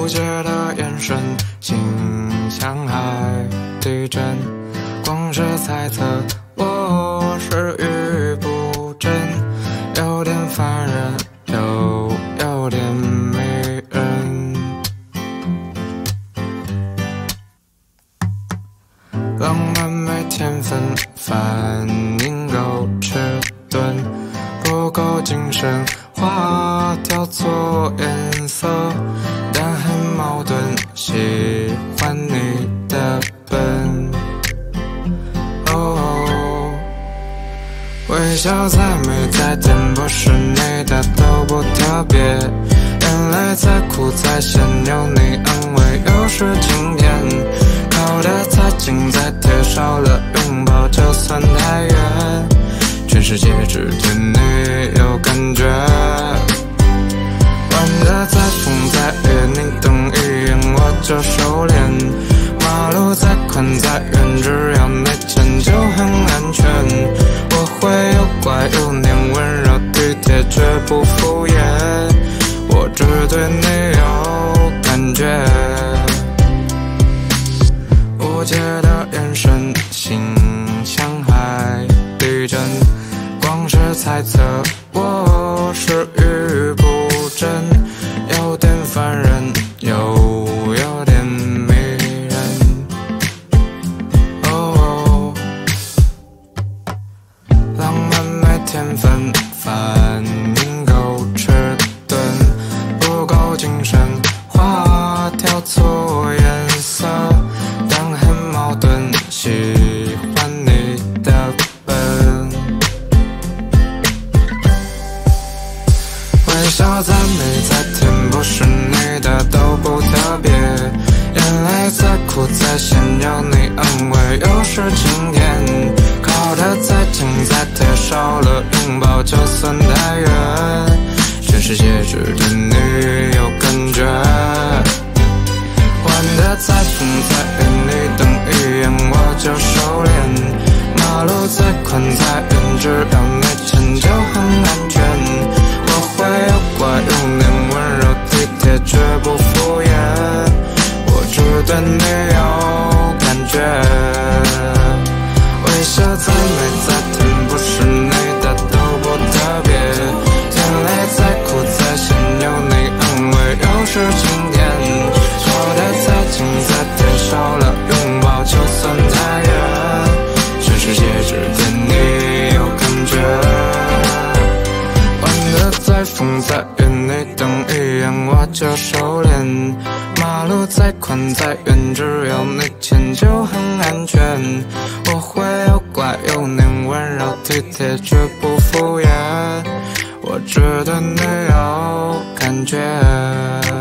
无解的眼神，心像海地震，光是猜测我是语不真，有点烦人又有点迷人。浪漫没天分，反应够迟钝，不够精神，花调错颜色，但很矛盾，喜欢你的笨。哦，微笑再美再甜，不是你的都不特别，眼泪再苦再咸，有你安慰又是晴天，靠得再近再贴，少了拥抱就算太远，全世界只对你有感觉。玩得再疯再野，你瞪一眼我就收敛，马路再宽再远，只要没钱就很安全。我会有拐有黏，温柔体贴绝不敷衍，我只对你有感觉。无解的眼神，心像海地震，光是猜测我是语不真，有点烦人又有点迷人。哦，浪漫没天分，反应够迟钝，不够精神，花调错颜色，但很矛盾，喜欢你的笨。微笑再美再甜，不是你的都不特别，眼泪再苦再咸，有你安慰又是晴天，靠得再近再贴，少了拥抱就算太远，全世界只对你有感觉。玩得再疯再远，你瞪一眼我就收敛，马路再宽再远，只要没钱就很安全。我会有拐有黏，温柔体贴绝不敷衍，我只对你有感觉。微笑再美再甜，不是你的都不特别，眼泪再苦再咸，有你安慰又是晴天，靠得再近再贴，少了拥抱就算太远，全世界只对你有感觉。玩得再疯再远，你瞪一眼我就收敛，马路再宽再远，只要没钱就很安全。我会有拐有黏，温柔体贴绝不敷衍，我只对你有感觉。